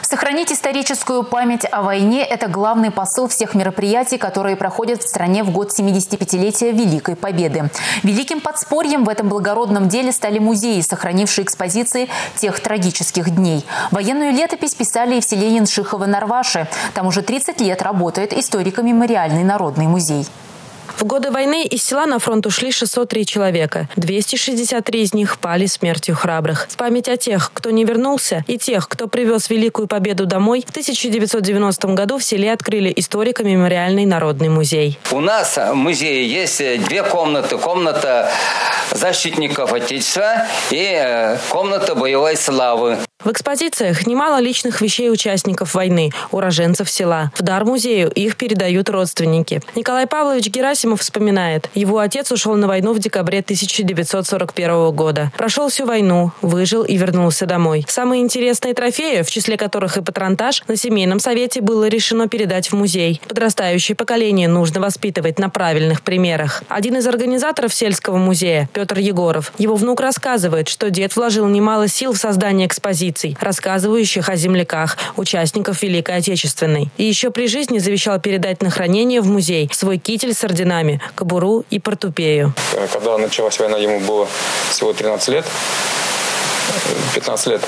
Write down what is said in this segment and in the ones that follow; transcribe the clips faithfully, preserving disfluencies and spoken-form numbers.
Сохранить историческую память о войне – это главный посыл всех мероприятий, которые проходят в стране в год семидесятипятилетия Великой Победы. Великим подспорьем в этом благородном деле стали музеи, сохранившие экспозиции тех трагических дней. Военную летопись писали и в селе Яншихово-Нарваши. Там уже тридцать лет работает историко-мемориальный народный музей. В годы войны из села на фронт ушли шестьсот три человека. двести шестьдесят три из них пали смертью храбрых. В память о тех, кто не вернулся, и тех, кто привез Великую Победу домой, в тысяча девятьсот девяностом году в селе открыли историко-мемориальный народный музей. У нас в музее есть две комнаты. Комната защитников Отечества и комната боевой славы. В экспозициях немало личных вещей участников войны, уроженцев села. В дар музею их передают родственники. Николай Павлович Герасимов вспоминает. Его отец ушел на войну в декабре тысяча девятьсот сорок первого года. Прошел всю войну, выжил и вернулся домой. Самые интересные трофеи, в числе которых и патронтаж, на семейном совете было решено передать в музей. Подрастающее поколение нужно воспитывать на правильных примерах. Один из организаторов сельского музея, Петр Егоров, его внук рассказывает, что дед вложил немало сил в создание экспозиции, рассказывающих о земляках, участников Великой Отечественной. И еще при жизни завещал передать на хранение в музей свой китель с орденами, кобуру и портупею. Когда началась война, ему было всего тринадцать лет, пятнадцать лет.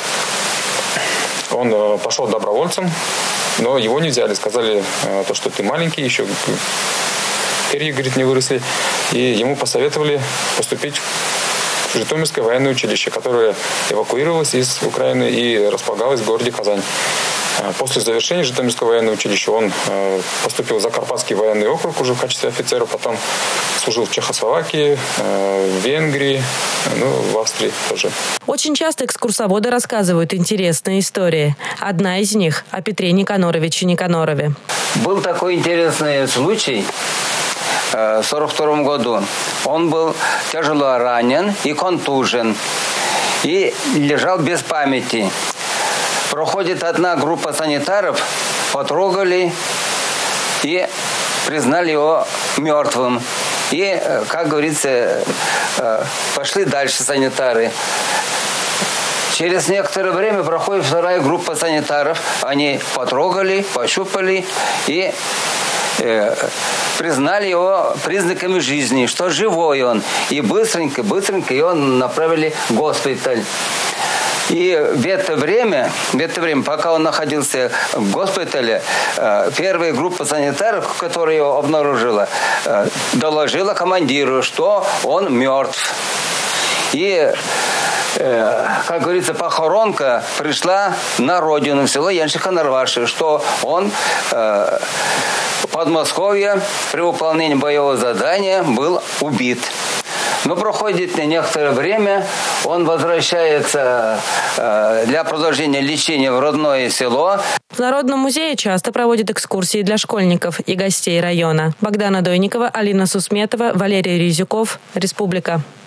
Он пошел добровольцем, но его не взяли. Сказали, то, что ты маленький, еще перья, говорит, не выросли. И ему посоветовали поступить в Житомирское военное училище, которое эвакуировалось из Украины и располагалось в городе Казань. После завершения Житомирского военного училища он поступил в Закарпатский военный округ уже в качестве офицера, потом служил в Чехословакии, в Венгрии, ну, в Австрии тоже. Очень часто экскурсоводы рассказывают интересные истории. Одна из них о Петре Никаноровиче Никанорове. Был такой интересный случай. В сорок втором году он был тяжело ранен и контужен, и лежал без памяти. Проходит одна группа санитаров, потрогали и признали его мертвым. И, как говорится, пошли дальше санитары. Через некоторое время проходит вторая группа санитаров. Они потрогали, пощупали и э, признали его признаками жизни, что живой он. И быстренько, быстренько его направили в госпиталь. И в это время, в это время, пока он находился в госпитале, первая группа санитаров, которая его обнаружила, доложила командиру, что он мертв. И, как говорится, похоронка пришла на родину, в село Яншихово-Нарваши, что он в Подмосковье при выполнении боевого задания был убит. Но проходит некоторое время, он возвращается э, для продолжения лечения в родное село. В Народном музее часто проводят экскурсии для школьников и гостей района. Богдана Дойникова, Алина Сусметова, Валерий Резюков. Республика.